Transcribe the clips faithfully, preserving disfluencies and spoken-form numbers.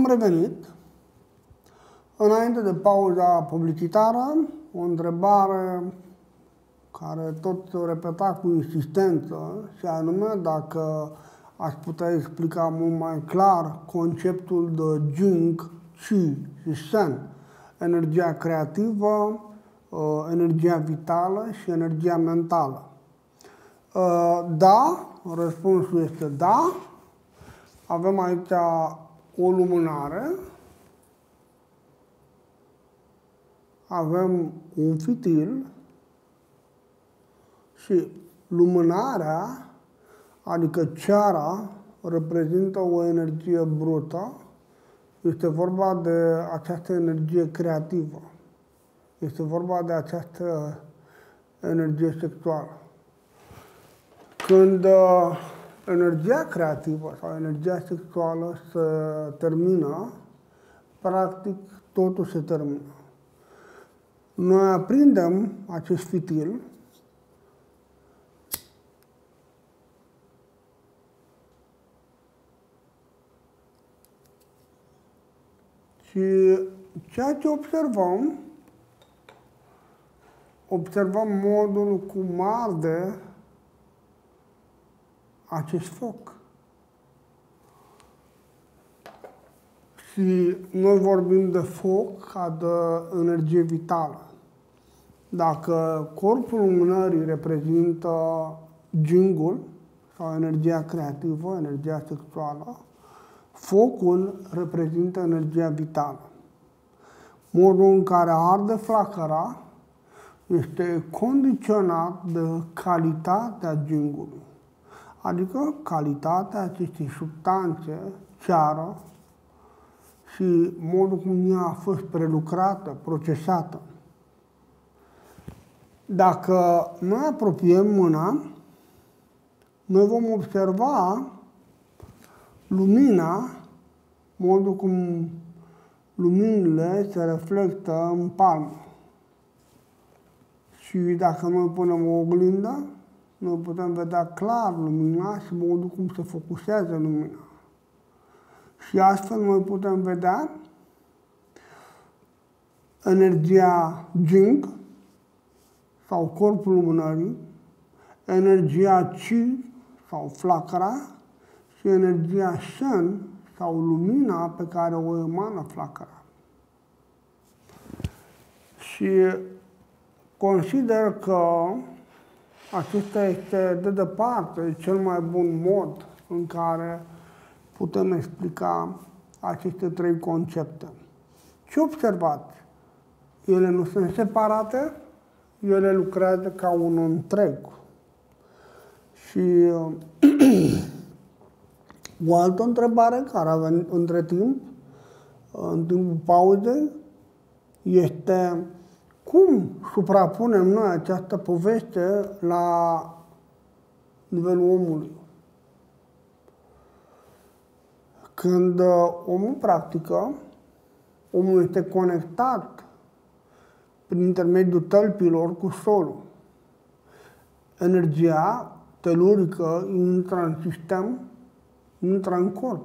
revenit. Înainte de pauza publicitară, o întrebare care tot se repeta cu insistență, și anume dacă aș putea explica mult mai clar conceptul de Jing, Qi și Shen, energia creativă, energia vitală și energia mentală. Da, răspunsul este da. Avem aici o lumânare, avem un fitil și lumânarea, adică ceara, reprezintă o energie brută. Este vorba de această energie creativă. Este vorba de această energie sexuală. Când uh, energia creativă sau energia sexuală se termină, practic totul se termină. Noi aprindem acest fitil și ceea ce observăm, observăm modul cum arde acest foc. Și noi vorbim de foc ca de energie vitală. Dacă corpul lumânării reprezintă Jingul sau energia creativă, energia sexuală, focul reprezintă energia vitală. Modul în care arde flacăra este condiționat de calitatea Jingului, adică calitatea acestei substanțe, ceară, și modul cum ea a fost prelucrată, procesată. Dacă noi apropiem mâna, noi vom observa lumina, modul cum luminile se reflectă în palmă. Și dacă noi punem o oglindă, noi putem vedea clar lumina și modul cum se focusează lumina. Și astfel noi putem vedea energia Jing sau corpul lumânării, energia Qi sau flacăra și energia Shen sau lumina pe care o emană flacăra. Și consider că acesta este de departe cel mai bun mod în care putem explica aceste trei concepte. Ce observați? Ele nu sunt separate, ele lucrează ca un întreg. Și o altă întrebare care a venit între timp, în timpul pauzei, este cum suprapunem noi această poveste la nivelul omului. Când omul practică, omul este conectat prin intermediul tălpilor cu solul. Energia telurică intră în sistem, intră în corp.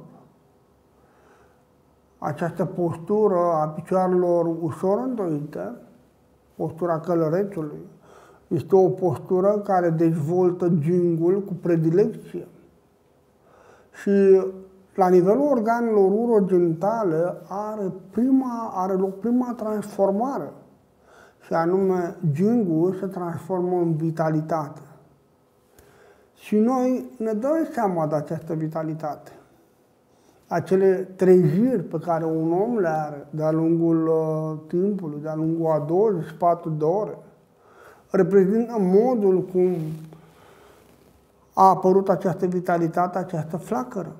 Această postură a picioarelor ușor îndoite, postura călărețului, este o postură care dezvoltă Jingul cu predilecție. Și la nivelul organelor urogenitale are, prima, are loc prima transformare, și anume Jingul se transformă în vitalitate. Și noi ne dăm seama de această vitalitate. Acele treziri pe care un om le are de-a lungul uh, timpului, de-a lungul a douăzeci și patru de ore, reprezintă modul cum a apărut această vitalitate, această flacără.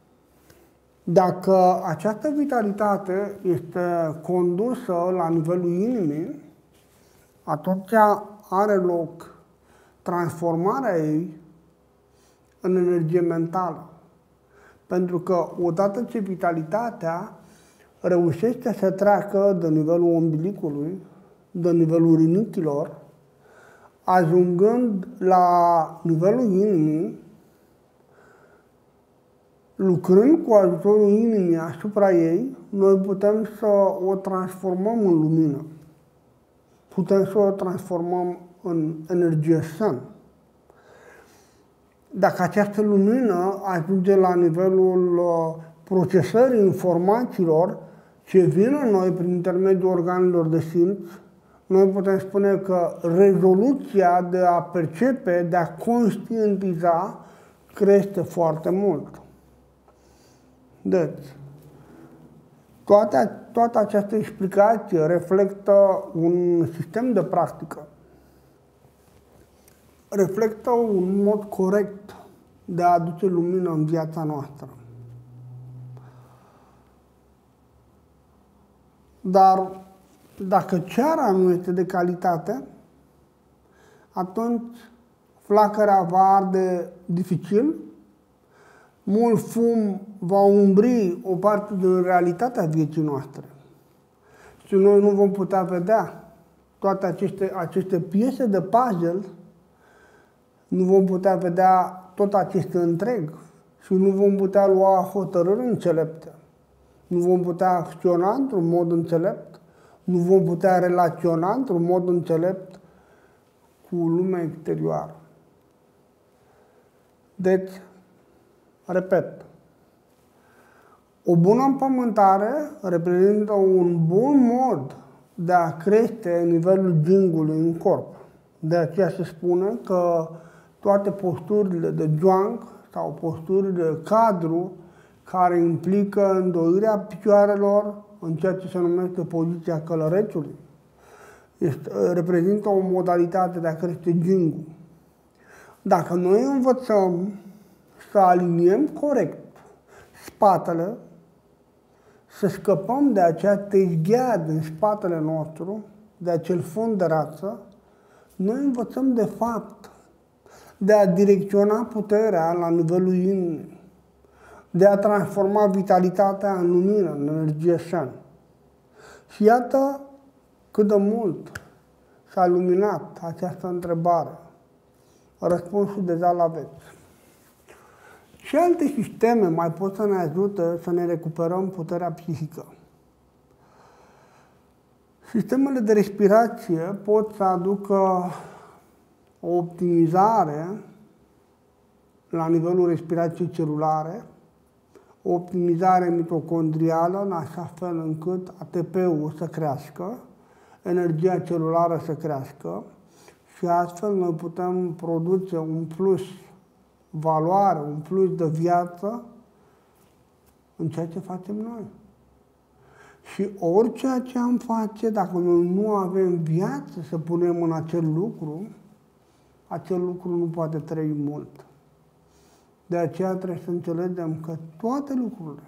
Dacă această vitalitate este condusă la nivelul inimii, atunci are loc transformarea ei în energie mentală. Pentru că odată ce vitalitatea reușește să treacă de nivelul umbilicului, de nivelul rinichilor, ajungând la nivelul inimii, lucrând cu ajutorul inimii asupra ei, noi putem să o transformăm în lumină. Putem să o transformăm în energie sân. Dacă această lumină ajunge la nivelul procesării informațiilor ce vin în noi prin intermediul organelor de simț, noi putem spune că rezoluția de a percepe, de a conștientiza, crește foarte mult. Deci, toate, toată această explicație reflectă un sistem de practică. Reflectă un mod corect de a aduce lumină în viața noastră. Dar dacă ceara nu este de calitate, atunci flacăra va arde dificil, mult fum va umbri o parte din realitatea vieții noastre. Și noi nu vom putea vedea toate aceste, aceste piese de puzzle, nu vom putea vedea tot acest întreg și nu vom putea lua hotărâri înțelepte. Nu vom putea acționa într-un mod înțelept, nu vom putea relaționa într-un mod înțelept cu lumea exterioară. Deci, repet, o bună împământare reprezintă un bun mod de a crește nivelul jingului în corp. De aceea se spune că toate posturile de joang sau posturile de cadru care implică îndoirea picioarelor în ceea ce se numește poziția călărețului, este, reprezintă o modalitate de a crește jingul. Dacă noi învățăm să aliniem corect spatele, să scăpăm de acea tezghea din spatele nostru, de acel fund de rață, noi învățăm de fapt de a direcționa puterea la nivelul inimii, de a transforma vitalitatea în lumină, în energie sân. Și iată cât de mult s-a luminat această întrebare. Răspunsul deja l-aveți. Ce alte sisteme mai pot să ne ajute să ne recuperăm puterea psihică? Sistemele de respirație pot să aducă o optimizare la nivelul respirației celulare, o optimizare mitocondrială în așa fel încât A T P-ul să crească, energia celulară să crească și astfel noi putem produce un plus valoare, un plus de viață în ceea ce facem noi. Și orice ce am face, dacă noi nu avem viață să punem în acel lucru, acel lucru nu poate trăi mult. De aceea trebuie să înțelegem că toate lucrurile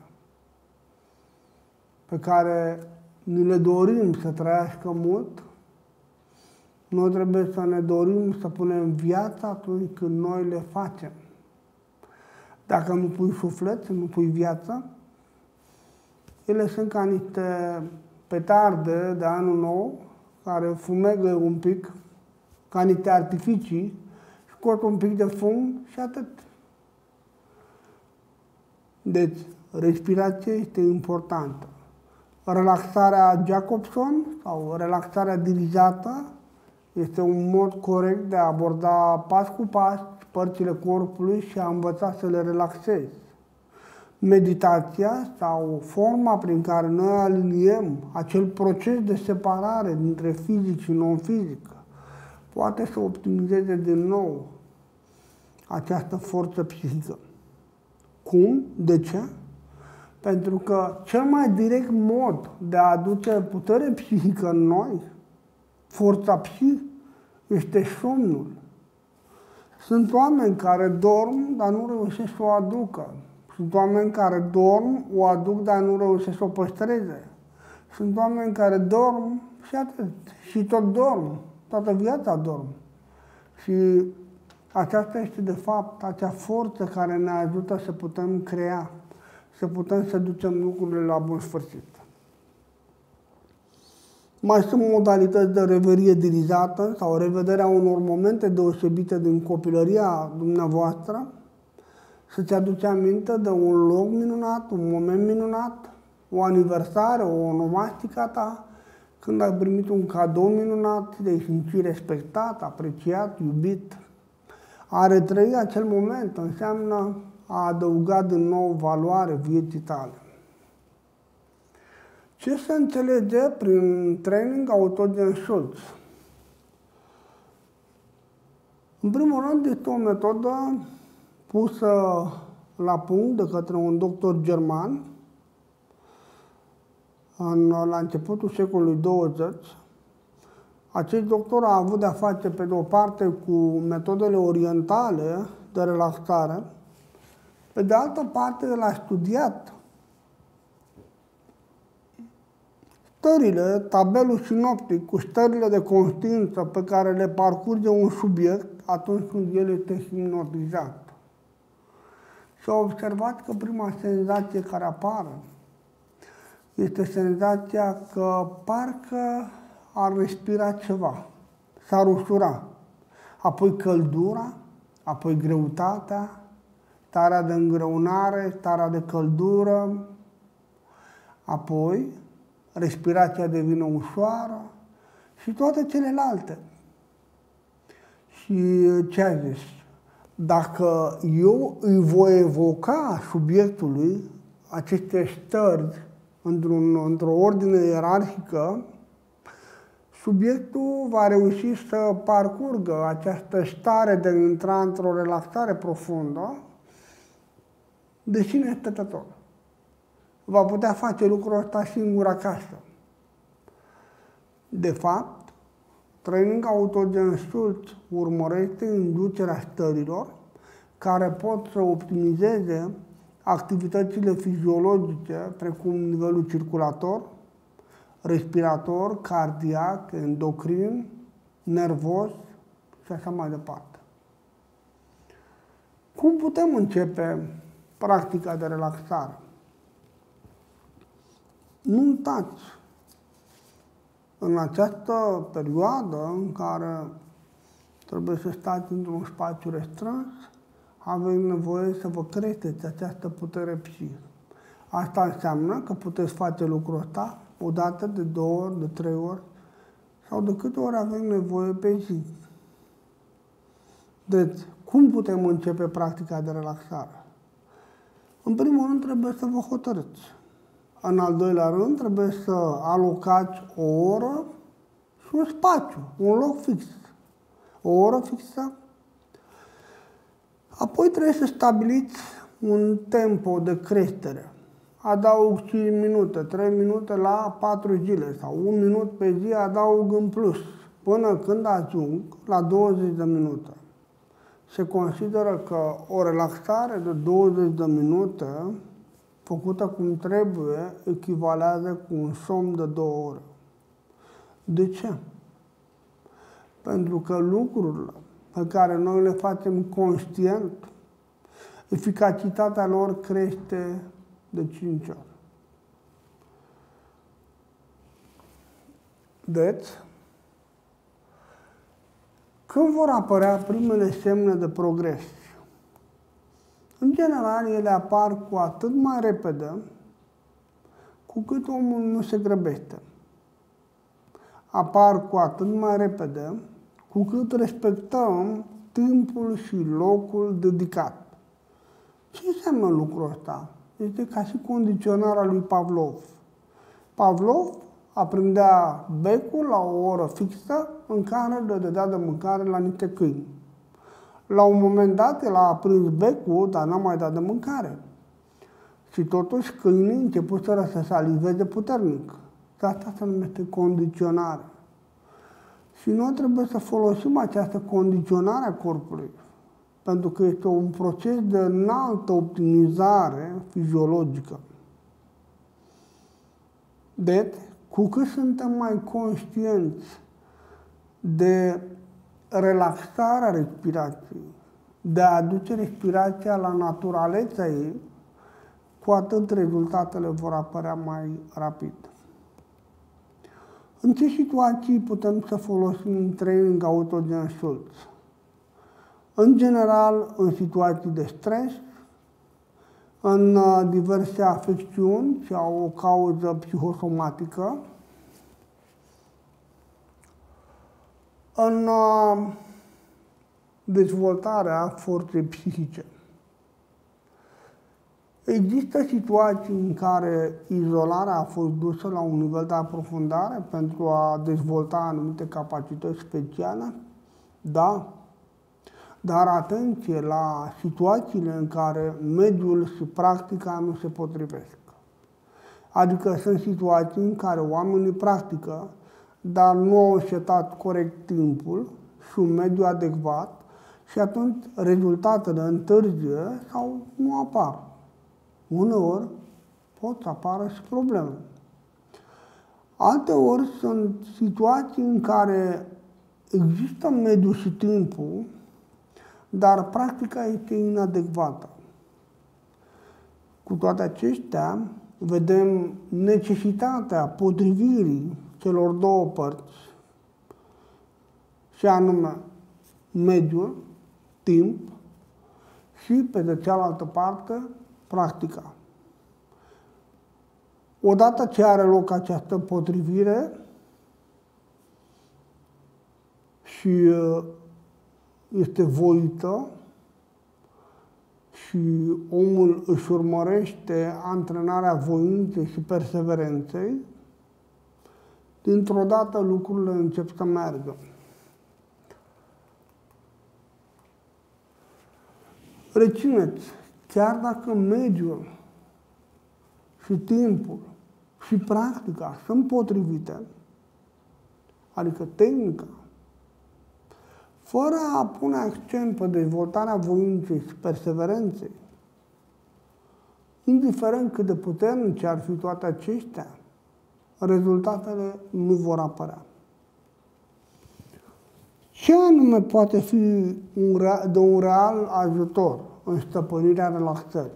pe care ni le dorim să trăiască mult, noi trebuie să ne dorim să punem viața atunci când noi le facem. Dacă nu pui suflet, nu pui viață, ele sunt ca niște petarde de anul nou care fumegă un pic, ca niște artificii, scot un pic de fum și atât. Deci, respirația este importantă. Relaxarea Jacobson sau relaxarea dirijată este un mod corect de a aborda pas cu pas părțile corpului și a învăța să le relaxezi. Meditația sau forma prin care noi aliniem acel proces de separare dintre fizic și non-fizic poate să optimizeze din nou această forță psihică. Cum? De ce? Pentru că cel mai direct mod de a aduce putere psihică în noi, forța psihică, este somnul. Sunt oameni care dorm, dar nu reușesc să o aducă. Sunt oameni care dorm, o aduc, dar nu reușesc să o păstreze. Sunt oameni care dorm și atât. Și tot dorm. Toată viața dorm. Și aceasta este, de fapt, acea forță care ne ajută să putem crea, să putem să ducem lucrurile la bun sfârșit. Mai sunt modalități de reverie dirijată sau revederea unor momente deosebite din copilăria dumneavoastră Să-ți aduci aminte de un loc minunat, un moment minunat, o aniversare, o onomastică ta, când ai primit un cadou minunat, te-ai simțit respectat, apreciat, iubit. A retrăi acel moment înseamnă a adăuga din nou valoare vieții tale. Ce se înțelege prin training autogen Schultz? În primul rând, este o metodă pusă la punct de către un doctor german în, la începutul secolului douăzeci. Acest doctor a avut de-a face, pe de o parte, cu metodele orientale de relaxare, pe de altă parte, el a studiat stările, tabelul sinoptic cu stările de conștiință pe care le parcurge un subiect atunci când el este hipnotizat. Și a observat că prima senzație care apare este senzația că parcă ar respira ceva, s-ar ușura. Apoi căldura, apoi greutatea, starea de îngreunare, starea de căldură, apoi respirația devine ușoară și toate celelalte. Și ce a zis? Dacă eu îi voi evoca subiectului aceste stări într-un, într-o ordine ierarhică, subiectul va reuși să parcurgă această stare de a intra într-o relaxare profundă de sine stătător. Va putea face lucrul ăsta singur acasă. De fapt, training autogen Schultz urmărește inducerea stărilor care pot să optimizeze activitățile fiziologice, precum nivelul circulator, respirator, cardiac, endocrin, nervos și așa mai departe. Cum putem începe practica de relaxare? Nu uitați, în această perioadă în care trebuie să stați într-un spațiu restrâns, aveți nevoie să vă creșteți această putere psihică. Asta înseamnă că puteți face lucrul ăsta o dată, de două ori, de trei ori sau de câte ori avem nevoie pe zi. Deci, cum putem începe practica de relaxare? În primul rând, trebuie să vă hotărâți. În al doilea rând, trebuie să alocați o oră și un spațiu, un loc fix. O oră fixă. Apoi trebuie să stabiliți un tempo de creștere. Adaug cinci minute, trei minute la patru zile sau un minut pe zi adaug în plus, până când ajung la douăzeci de minute. Se consideră că o relaxare de douăzeci de minute, făcută cum trebuie, echivalează cu un somn de două ore. De ce? Pentru că lucrurile pe care noi le facem conștient, eficacitatea lor crește de cinci ori. Deci, când vor apărea primele semne de progres? În general, ele apar cu atât mai repede cu cât omul nu se grăbește. Apar cu atât mai repede cu cât respectăm timpul și locul dedicat. Ce înseamnă lucrul ăsta? Este ca și condiționarea lui Pavlov. Pavlov aprindea becul la o oră fixă în care le dădea de mâncare la niște câini. La un moment dat, el a aprins becul, dar n-a mai dat de mâncare. Și totuși câinii începuseră să saliveze puternic. Și asta se numește condiționare. Și noi trebuie să folosim această condiționare a corpului, pentru că este un proces de înaltă optimizare fiziologică. Deci, cu cât suntem mai conștienți de relaxarea respirației, de a aduce respirația la naturalețea ei, cu atât rezultatele vor apărea mai rapid. În ce situații putem să folosim training autogen Schultz? În general, în situații de stres în diverse afecțiuni ce au o cauză psihosomatică, în dezvoltarea forței psihice. Există situații în care izolarea a fost dusă la un nivel de aprofundare pentru a dezvolta anumite capacități speciale? Da. Dar atenție la situațiile în care mediul și practica nu se potrivesc. Adică sunt situații în care oamenii practică, dar nu au setat corect timpul și un mediu adecvat și atunci rezultatele întârzie sau nu apar. Uneori pot să apară și probleme. Alteori sunt situații în care există mediul și timpul, dar practica este inadecvată. Cu toate acestea, vedem necesitatea potrivirii celor două părți, și anume mediul, timp și, pe de cealaltă parte, practica. Odată ce are loc această potrivire și este voită și omul își urmărește antrenarea voinței și perseverenței, dintr-o dată lucrurile încep să meargă. Rețineți, chiar dacă mediul și timpul și practica sunt potrivite, adică tehnica, fără a pune accent pe dezvoltarea voinței și perseverenței, indiferent cât de puternice ar fi toate acestea, rezultatele nu vor apărea. Ce anume poate fi un, de un real ajutor în stăpânirea relaxării?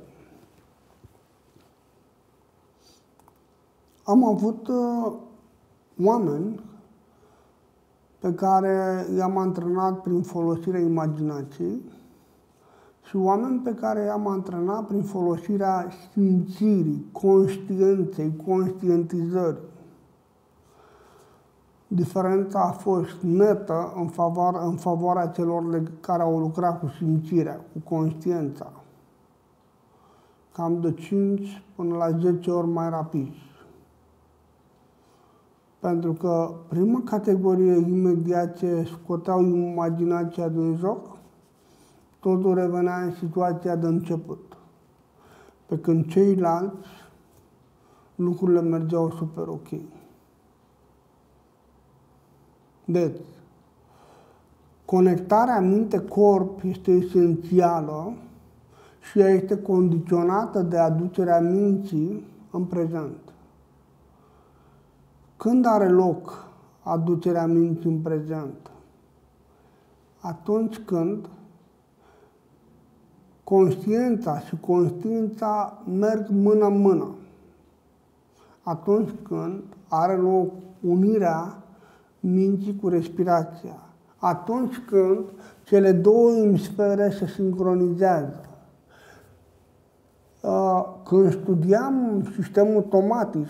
Am avut uh, oameni pe care i-am antrenat prin folosirea imaginației și oameni pe care i-am antrenat prin folosirea simțirii, conștiinței, conștientizării. Diferența a fost netă în favoarea, în favoarea celor care au lucrat cu simțirea, cu conștiința. Cam de cinci până la zece ori mai rapid. Pentru că prima categorie, imediat ce scoteau imaginația din joc, totul revenea în situația de început. Pe când ceilalți, lucrurile mergeau super ok. Deci, conectarea minte-corp este esențială și ea este condiționată de aducerea minții în prezent. Când are loc aducerea minții în prezent? Atunci când conștiința și conștiința merg mână-mână. Atunci când are loc unirea minții cu respirația. Atunci când cele două emisfere se sincronizează. Când studiam sistemul Tomatis,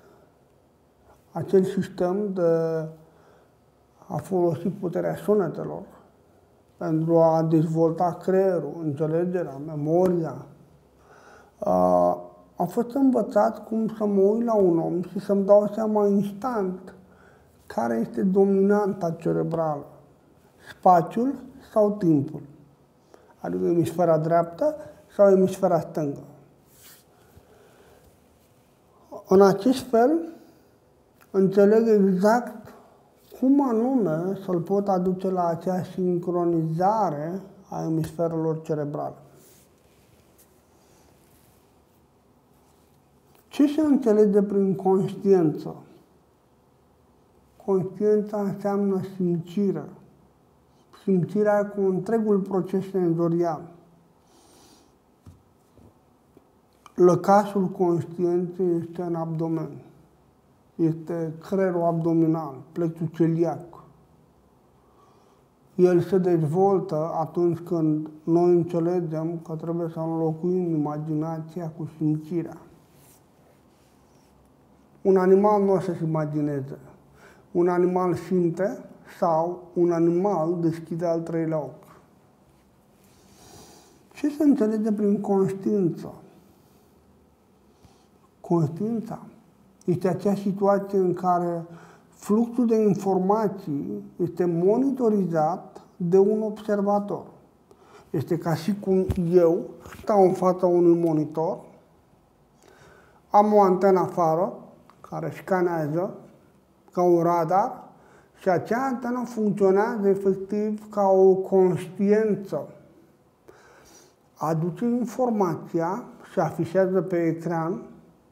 acel sistem de a folosi puterea sunetelor pentru a dezvolta creierul, înțelegerea, memoria, am fost învățat cum să mă uit la un om și să-mi dau seama instant care este dominanta cerebrală, spațiul sau timpul, adică emisfera dreaptă sau emisfera stângă. În acest fel, înțeleg exact cum anume să-l pot aduce la acea sincronizare a emisferelor cerebrale. Ce se înțelege prin conștiință? Conștiința înseamnă simțire. Simțirea cu întregul proces senzorial. Lăcașul conștiinței este în abdomen. Este creierul abdominal, plexul celiac. El se dezvoltă atunci când noi înțelegem că trebuie să înlocuim imaginația cu simțirea. Un animal nu o să-și imagineze. Un animal simte sau un animal deschide al treilea ochi. Ce se înțelege prin conștiință? Conștiința este acea situație în care fluxul de informații este monitorizat de un observator. Este ca și cum eu stau în fața unui monitor, am o antenă afară care scanează ca un radar și acea antenă funcționează efectiv ca o conștiință. Aduce informația și afișează pe ecran.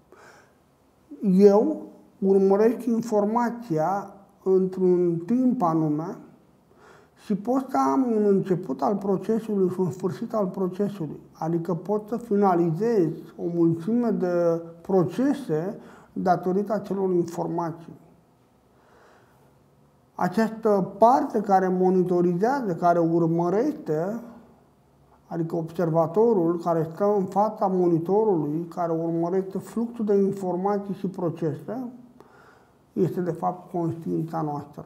Eu urmăresc informația într-un timp anume și pot să am un început al procesului și un sfârșit al procesului. Adică pot să finalizez o mulțime de procese datorită acelor informații. Această parte care monitorizează, care urmărește, adică observatorul care stă în fața monitorului, care urmărește fluxul de informații și procese, este de fapt conștiința noastră.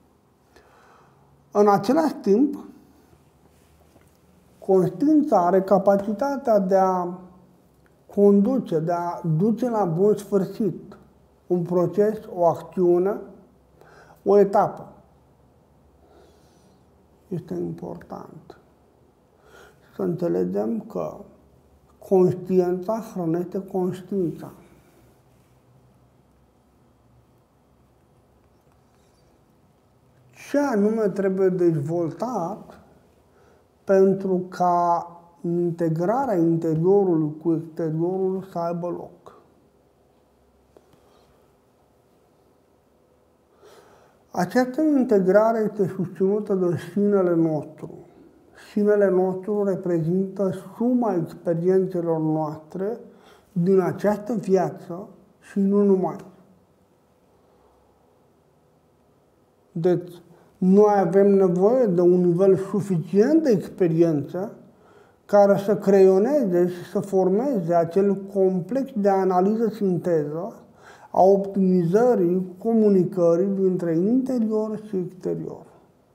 În același timp, conștiința are capacitatea de a conduce, de a duce la bun sfârșit un proces, o acțiune, o etapă. Este important să înțelegem că conștiința hrănește conștiința. Ce anume trebuie dezvoltat pentru ca integrarea interiorului cu exteriorul să aibă loc? Această integrare este susținută de sinele nostru. Sinele nostru reprezintă suma experiențelor noastre din această viață și nu numai. Deci, noi avem nevoie de un nivel suficient de experiență care să creioneze și să formeze acel complex de analiză-sinteză a optimizării comunicării dintre interior și exterior.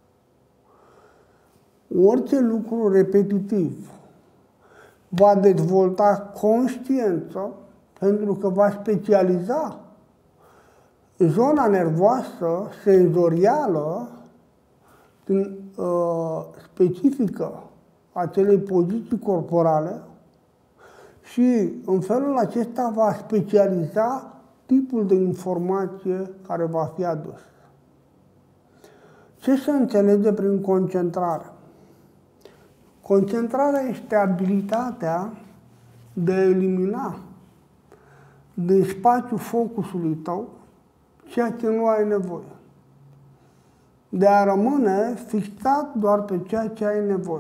Orice lucru repetitiv va dezvolta conștiință pentru că va specializa zona nervoasă senzorială din, uh, specifică acelei poziții corporale și în felul acesta va specializa tipul de informație care va fi adus. Ce se înțelege prin concentrare? Concentrarea este abilitatea de a elimina din spațiul focusului tău ceea ce nu ai nevoie. De a rămâne fixat doar pe ceea ce ai nevoie.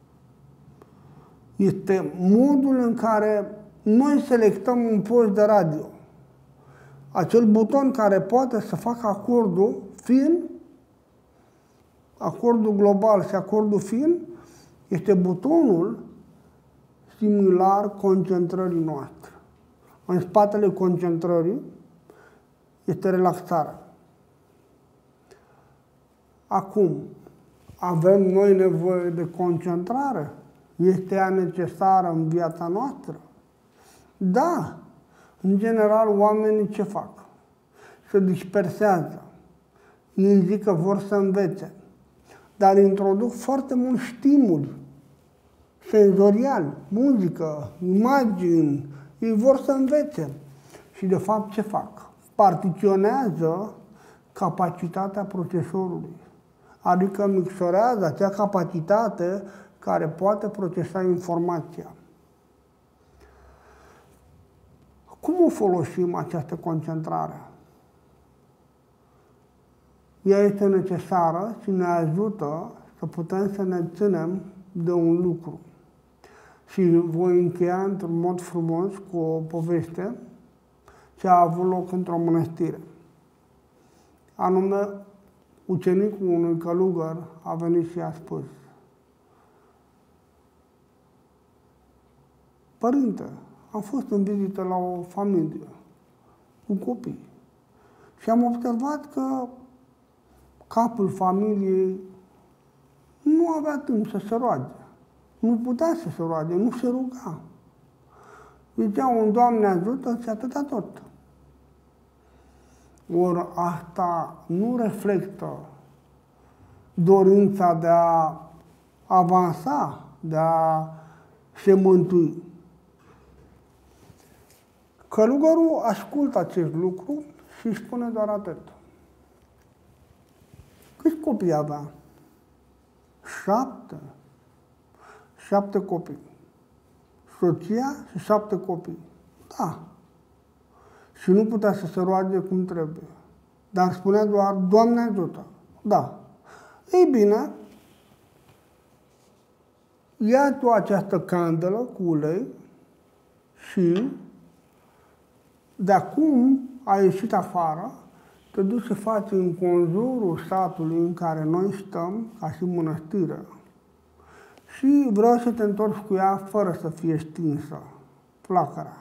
Este modul în care noi selectăm un post de radio. Acel buton care poate să facă acordul fin, acordul global și acordul fin, este butonul similar concentrării noastre. În spatele concentrării este relaxarea. Acum, avem noi nevoie de concentrare? Este ea necesară în viața noastră? Da! În general, oamenii ce fac? Se dispersează. Ei zic că vor să învețe. Dar introduc foarte mulți stimuli senzoriali, muzică, imagini. Ei vor să învețe. Și de fapt ce fac? Partiționează capacitatea procesorului. Adică micșorează acea capacitate care poate procesa informația. Cum o folosim această concentrare? Ea este necesară și ne ajută să putem să ne ținem de un lucru. Și voi încheia într-un mod frumos cu o poveste ce a avut loc într-o mănăstire. Anume, ucenicul unui călugăr a venit și a spus: părinte, am fost în vizită la o familie cu copii și am observat că capul familiei nu avea timp să se roage. Nu putea să se roage, nu se ruga. Zicea un Doamne ajută și atâta tot. Ori asta nu reflectă dorința de a avansa, de a se mântui. Călugărul ascultă acest lucru și îi spune doar atât. Câți copii avea? Șapte. Șapte copii. Soția și șapte copii. Da. Și nu putea să se roage cum trebuie. Dar spunea doar, Doamne ajută. Da. Ei bine, ia tu această candelă cu ulei și de acum ai ieșit afară, te duci să faci în conjurul satului în care noi stăm, ca și mănăstire, și vreau să te întorci cu ea fără să fie stinsă flacăra.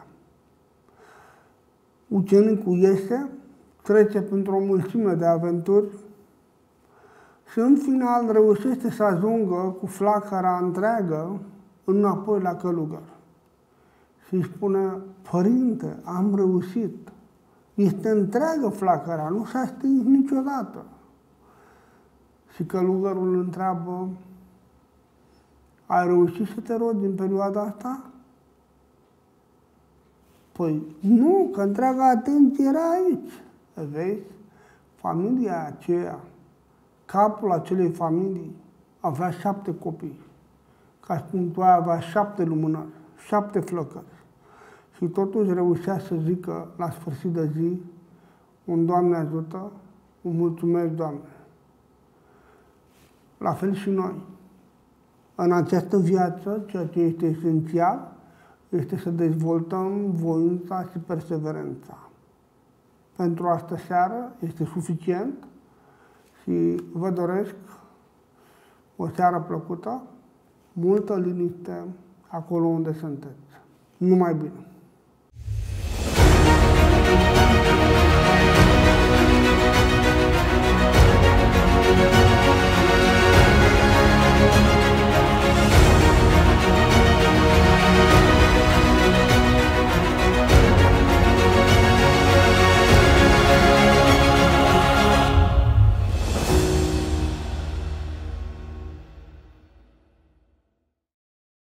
Ucenicul iese, trece printr-o mulțime de aventuri și în final reușește să ajungă cu flacăra întreagă înapoi la călugăr. Și îi spune, părinte, am reușit. Este întreagă flacăra, nu s-a stins niciodată. Și călugărul îl întreabă, ai reușit să te rogi în perioada asta? Păi nu, că întreaga atenție era aici. Vezi? Familia aceea, capul acelei familii avea șapte copii. Ca spun tu, avea șapte lumânări, șapte flăcări. Și totuși reușea să zică la sfârșit de zi, un Doamne ajută, un mulțumesc, Doamne. La fel și noi. În această viață, ceea ce este esențial, este să dezvoltăm voința și perseverența. Pentru astă seară este suficient și vă doresc o seară plăcută, multă liniște acolo unde sunteți. Numai bine!